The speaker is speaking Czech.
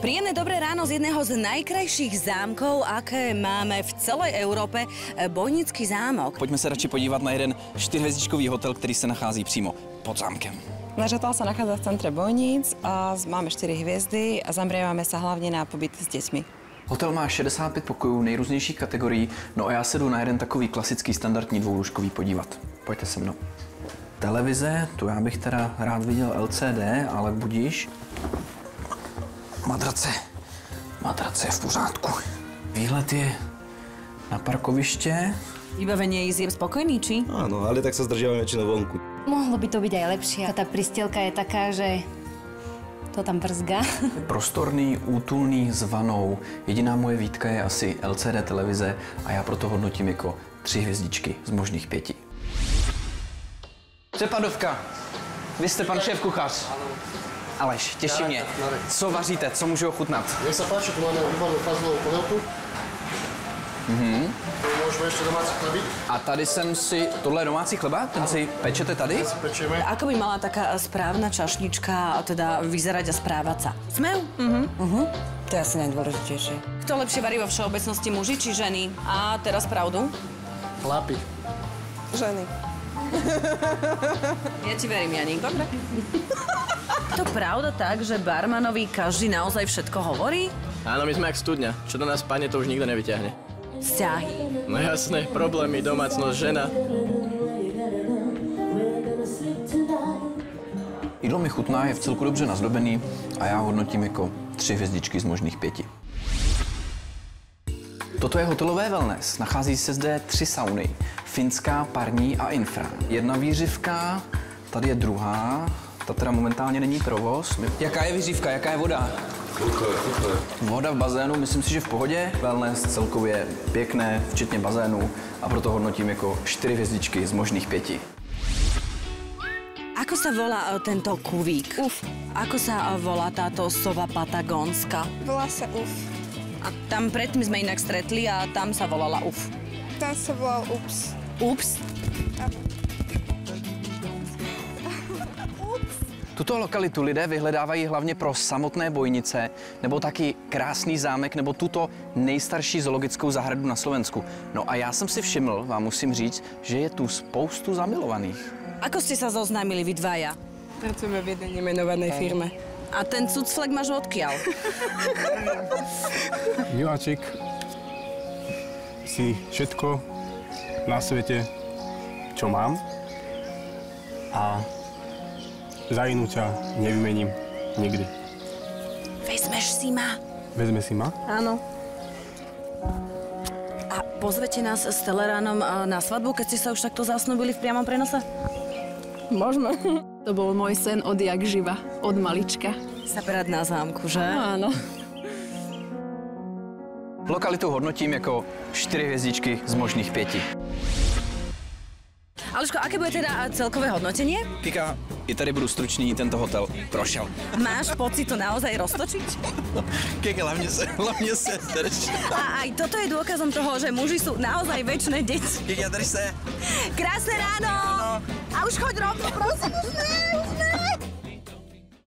Príjemné dobré ráno z jedného z najkrajších zámkov, aké máme v celej Európe, Bojnický zámok. Pojďme se radši podívat na jeden 4hvězdičkový hotel, který se nachází přímo pod zámkem. Náš hotel sa nachádza v centre Bojníc a máme 4 hviezdy a zameriavame sa hlavne na pobyt s deťmi. Hotel má 65 pokojů nejrůznějších kategorií, no a já se jdu na jeden takový klasický standardní dvoulůžkový podívat. Pojďte se mnou. Televize, tu já bych teda rád viděl LCD, ale budíš. Matrace je v pořádku. Výhled je na parkoviště. Vybavenie je spokojný, či? Áno, ale tak sa zdržiavame väčšinou vonku. Mohlo by to byť aj lepšie. Tá pristielka je taká, že to tam brzga. Prostorný, útulný, s vanou. Jediná moje výtka je asi LCD televize a já proto hodnotím jako 3 hvězdičky z možných 5. Přepadovka. Vy jste pan šéf kuchař. Aleš, těší mě. Co vaříte? Co můžu ochutnat? Nech sa páči, tu máme vybanú fazlovú polievku. Môžeme ešte domáci chlebík. A tady jsem si... Tohle je domácí chleba? Ten si pečete tady? Pečieme. Ako by mala taká správna čašnička teda vyzerať a správať sa? Smev? To je asi najdôležitejšie. Kto lepšie varí vo všeobecnosti, muži či ženy? A teraz pravdu? Chlapi. Ženy. Ja ti verím, Janík. Dobre. To pravda tak, že barmanovi každý naozaj všetko hovorí? Áno, my sme jak studňa. Čo do nás padne, to už nikto nevyťahne. Vzťahy. No jasné, problémy, domácnosť, žena. Jídlo mi chutná, je v celku dobře nazdobený a já hodnotím jako 3 hvězdičky z možných 5. Toto je hotelové wellness. Nachází se zde 3 sauny. Finská, parní a infra. Jedna výřivka, tady je druhá. Ta teda momentálně není provoz. Jaká je výřivka, jaká je voda? Voda v bazénu, myslím si, že v pohodě. Wellness celkově pěkné, včetně bazénu. A proto hodnotím jako 4 hvězdičky z možných 5. Ako sa volá tento kuvík? Uf. Ako sa volá táto sova patagónska? Volá sa Uf. A tam predtým sme inak stretli a tam sa volala Uf. Tam sa volal Ups. Ups? Tuto lokalitu lidé vyhledávají hlavně pro samotné Bojnice, nebo taky krásný zámek, nebo tuto nejstarší zoologickou zahradu na Slovensku. No a já jsem si všiml, vám musím říct, že je tu spoustu zamilovaných. Ako ste sa zoznámili vy dvaja? Pracujeme v jednej nemenovanej firme. A ten cucflek máš odkiaľ? Miláčik si všetko na svete, čo mám, a za inú ťa nevymením nikdy. Vezmeš si ma? Vezme si ma? Áno. A pozvete nás s Teleránom na svadbu, keď ste sa už takto zasnúbili v priamom prenose? Môžeme. To bol môj sen odjak živa, od malička. Zaberať na zámku, že? Áno. Lokalitu hodnotím jako 4 hvězdičky z možných 5. Aleško, aké bude teda celkové hodnotenie? Kika, i tady budu stručný, tento hotel prošel. Máš pocit to naozaj roztočiť? Kika, hlavně se drž. A aj toto je dôkazom toho, že muži sú naozaj večné deti. Kika, drž se. Krásne ráno! A už choď rovno, prosím, už ne!